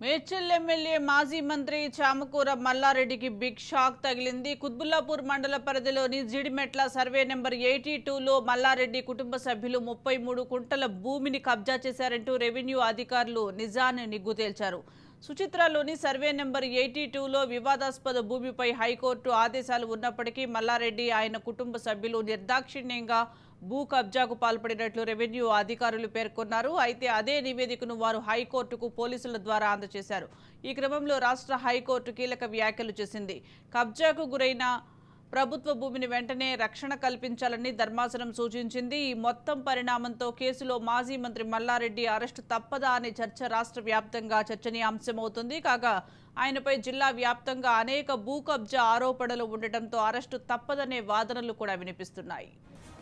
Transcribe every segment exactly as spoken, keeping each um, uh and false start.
Medchal MLA మాజీ మంత్రి Chamakura మల్లారెడ్డికి big shock తగిలింది. కుత్బుల్లాపూర్ మండల పరిధిలోని జీడిమెట్ల సర్వే నెంబర్ ఎయిటీ టూలో మల్లారెడ్డి కుటుంబ సభ్యులు ముప్పై మూడు కుంటల భూమిని కబ్జా చేశారంటూ రెవెన్యూ అధికారులు నిజాన్ని నిగ్గు తేల్చారు. సుచిత్రలోని సర్వే నెంబర్ ఎయిటీ టూలో వివాదాస్పద భూమిపై హైకోర్టు ఆదేశాలు ఉన్నప్పటికీ మల్లారెడ్డి ఆయన కుటుంబ సభ్యులు నిర్దాక్షిణ్యంగా భూ కబ్జాకు పాల్పడినట్లు రెవెన్యూ అధికారులు పేర్కొన్నారు. అయితే అదే నివేదికను వారు హైకోర్టుకు పోలీసుల ద్వారా అందజేశారు. ఈ క్రమంలో రాష్ట్ర హైకోర్టు కీలక వ్యాఖ్యలు చేసింది. కబ్జాకు గురైన ప్రభుత్వ భూమిని వెంటనే రక్షణ కల్పించాలని ధర్మాసనం సూచించింది. ఈ మొత్తం పరిణామంతో కేసులో మాజీ మంత్రి మల్లారెడ్డి అరెస్టు తప్పదా అనే చర్చ రాష్ట్ర వ్యాప్తంగా చర్చనీయాంశమవుతుంది. కాగా ఆయనపై జిల్లా వ్యాప్తంగా అనేక భూ కబ్జా ఆరోపణలు ఉండటంతో అరెస్టు తప్పదనే వాదనలు కూడా వినిపిస్తున్నాయి.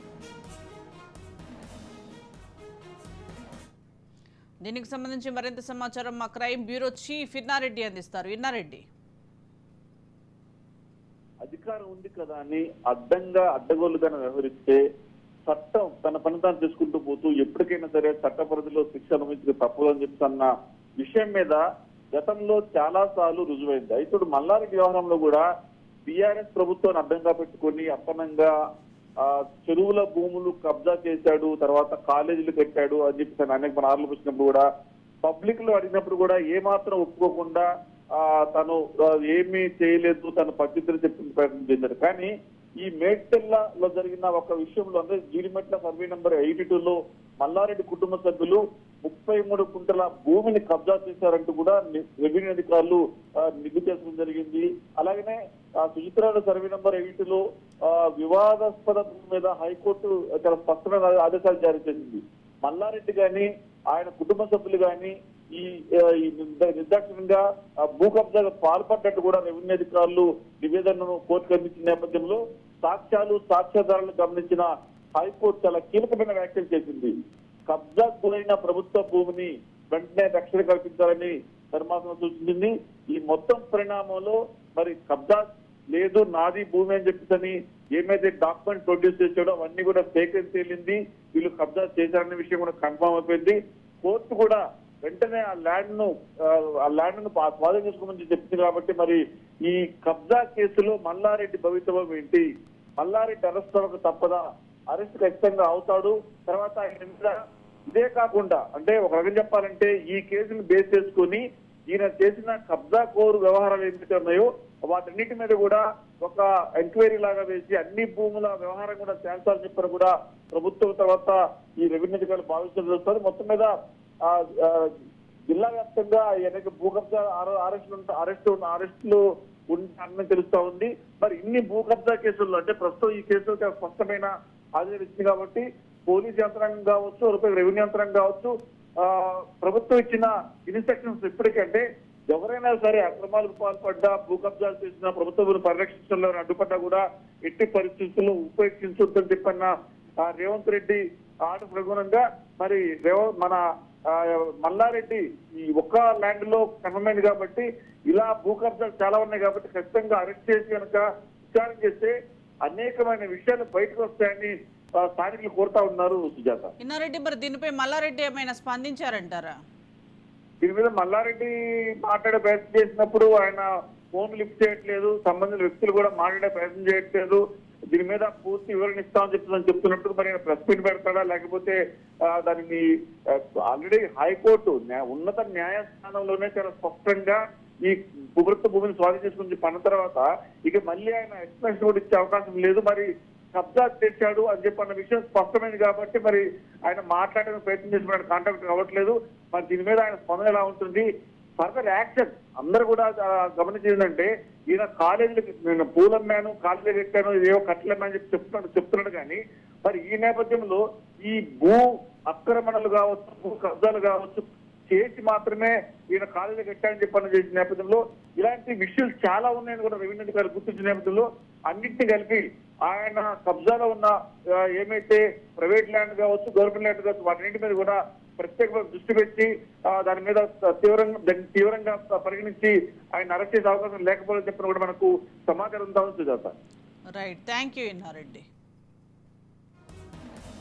దీనికి సంబంధించి మరింత సమాచారం మా క్రైమ్ బ్యూరో చీఫ్ ఇన్నారెడ్డి అందిస్తారు. ఇన్నారెడ్డి, అధికారం ఉంది కదా అని అడ్డంగా అడ్డగోలుగా వ్యవహరిస్తే చట్టం తన పని తాను చేసుకుంటూ పోతూ ఎప్పటికైనా సరే చట్ట పరిధిలో శిక్ష అనుభవించక తప్పదని చెప్పి అన్న విషయం మీద గతంలో చాలా సార్లు రుజువైంది. అయితే ఇప్పుడు మల్లారెడ్డి వ్యవహారంలో కూడా టీఆర్ఎస్ ప్రభుత్వాన్ని అడ్డంగా పెట్టుకుని అప్పనంగా ఆ చెరువుల భూములు కబ్జా చేశాడు, తర్వాత కాలేజీలు కట్టాడు అని చెప్పి తను అనేక మన ఆర్లు వచ్చినప్పుడు కూడా పబ్లిక్ లో అడిగినప్పుడు కూడా ఏమాత్రం ఒప్పుకోకుండా ఆ తను ఏమీ చేయలేదు, తను పద్ధతులు చెప్పిన ప్రయత్నం చేశారు. కానీ ఈ మేడ్చల్లో జరిగిన ఒక విషయంలో అంటే Jeedimetla survey number eighty two లో మల్లారెడ్డి కుటుంబ సభ్యులు ముప్పై మూడు కుంటల భూమిని కబ్జా చేశారంటూ కూడా రెవెన్యూ అధికారులు నిగ్గు చేసడం జరిగింది. అలాగనే ఆ సుచిత్రాల సర్వే నెంబర్ ఎయిటీ లో ఆ వివాదాస్పద భూమి మీద హైకోర్టు చాలా స్పష్టమైన ఆదేశాలు జారీ చేసింది. మల్లారెడ్డి గాని ఆయన కుటుంబ సభ్యులు గాని ఈ నిర్దాక్షిణ్యంగా భూ కబ్జాకు పాల్పడ్డట్టు కూడా రెవెన్యూ అధికారులు నివేదనను కోర్టుకు అందించిన నేపథ్యంలో సాక్ష్యాలు సాక్ష్యాధారాలను గమనించిన హైకోర్టు చాలా కీలకమైన వ్యాఖ్యలు చేసింది. కబ్జా గురైన ప్రభుత్వ భూమిని వెంటనే రక్షణ కల్పించాలని ధర్మాసనం సూచించింది. ఈ మొత్తం పరిణామంలో మరి కబ్జా లేదు, నాది భూమి అని చెప్పేసి ఏమైతే డాక్యుమెంట్ ప్రొడ్యూస్ చేసాడో అవన్నీ కూడా ఫేక్ అని తేలింది. వీళ్ళు కబ్జా చేశారనే విషయం కూడా కన్ఫర్మ్ అయిపోయింది. కోర్టు కూడా వెంటనే ఆ ల్యాండ్ ను ఆ ల్యాండ్ ను స్వాధీనం చేసుకోమని చెప్పింది. కాబట్టి మరి ఈ కబ్జా కేసులో మల్లారెడ్డి భవితవ్యం ఏంటి, మల్లారెడ్డి అరెస్ట్ అవ్వక తప్పదా, అరెస్ట్ ఖచ్చితంగా అవుతాడు. తర్వాత ఆయన మీద ఇదే కాకుండా అంటే ఒక రకం చెప్పాలంటే ఈ కేసును బేస్ చేసుకుని ఈయన చేసిన కబ్జా కోరు వ్యవహారాలు ఏమిటి ఉన్నాయో వాటన్నిటి మీద కూడా ఒక ఎంక్వైరీ లాగా వేసి అన్ని భూముల వ్యవహారం కూడా తేల్చాలని చెప్పారు కూడా ప్రభుత్వం తర్వాత ఈ రెవెన్యూ అధికారులు భావించడం జరుగుతుంది. మొత్తం మీద ఆ జిల్లా వ్యాప్తంగా అనేక భూ కబ్జా అరెస్టులు అరెస్టు అరెస్టులు ఉంటారని తెలుస్తా ఉంది. మరి ఇన్ని భూ కబ్జా కేసుల్లో అంటే ప్రస్తుతం ఈ కేసులో స్పష్టమైన హాజరు ఇచ్చింది కాబట్టి పోలీస్ యంత్రాంగం కావచ్చు, రెవెన్యూ యంత్రాంగం కావచ్చు, ఆ ప్రభుత్వం ఇచ్చిన ఇన్స్ట్రక్షన్స్ ఇప్పటికంటే ఎవరైనా సరే అక్రమాలకు పాల్పడ్డా భూ కబ్జాలు చేసిన ప్రభుత్వం పరిరక్షించడంలో అడ్డుపడ్డా కూడా ఎట్టి పరిస్థితుల్లో ఉపేక్షించొద్దని చెప్పన్న రేవంత్ రెడ్డి ఆర్డర్ అనుగుణంగా మరి రేవ మన మల్లారెడ్డి ఈ ఒక్క ల్యాండ్ లో కన్ఫర్మైంది కాబట్టి ఇలా భూ కబ్జాలు చాలా ఉన్నాయి కాబట్టి ఖచ్చితంగా అరెస్ట్ చేసి కనుక విచారణ చేస్తే అనేకమైన విషయాలు బయటకు వస్తాయని స్థానికులు కోరుతా ఉన్నారు. సుజాత, ఇన్నారెడ్డి, మరి దీనిపై మల్లారెడ్డి ఏమైనా స్పందించారంటారా? దీని మీద మల్లారెడ్డి మాట్లాడే ప్రయత్నం చేసినప్పుడు ఆయన ఫోన్ లిఫ్ట్ చేయట్లేదు, సంబంధించిన వ్యక్తులు కూడా మాట్లాడే ప్రయత్నం చేయట్లేదు. దీని మీద పూర్తి వివరణ ఇస్తామని చెప్తుందని చెప్తున్నట్టు మరి ప్రెస్ మీట్ పెడతాడా లేకపోతే దానిని ఆల్రెడీ హైకోర్టు ఉన్నత న్యాయస్థానంలోనే చాలా స్పష్టంగా ఈ ప్రభుత్వ భూమిని స్వాధీనం చేసుకుని చెప్పిన తర్వాత ఇక మళ్ళీ ఆయన ఎక్స్ప్లెనేషన్ కూడా ఇచ్చే అవకాశం లేదు. మరి కబ్జా చేశాడు అని చెప్పన్న విషయం స్పష్టమైంది కాబట్టి మరి ఆయన మాట్లాడడానికి ప్రయత్నం చేసిన కాంటాక్ట్ అవ్వట్లేదు. మరి దీని మీద ఆయన స్పందన ఎలా ఉంటుంది, ఫర్దర్ యాక్షన్ అందరూ కూడా గమనించిందంటే ఈయన కాలేజీలకు నేను పూలమ్మాను, కాలేజీలు పెట్టాను, ఏవో కట్టలమ్మని చెప్పి చెప్తున్నాడు చెప్తున్నాడు కానీ మరి ఈ నేపథ్యంలో ఈ భూ ఆక్రమణలు కావచ్చు, భూ కబ్జాలు కావచ్చు చేసి మాత్రమే ఈయన కాలేజీ కట్టాలని చెప్పని చేసిన నేపథ్యంలో ఇలాంటి విషయాలు చాలా ఉన్నాయని కూడా రెవెన్యూ అధికారులు గుర్తించిన నేపథ్యంలో అన్నింటినీ కలిపి ఆయన కబ్జాలో ఉన్న ఏమైతే ప్రైవేట్ ల్యాండ్ కావచ్చు, గవర్నమెంట్ ల్యాండ్ కావచ్చు వాటిన్నింటి మీద కూడా ప్రత్యేక దృష్టి పెట్టి దాని మీద తీవ్రంగా దాన్ని తీవ్రంగా పరిగణించి ఆయన అరెస్ట్ చేసే అవకాశం లేకపోతే చెప్పిన కూడా మనకు సమాచారం ఉందా? Right, thank you Inna Reddy.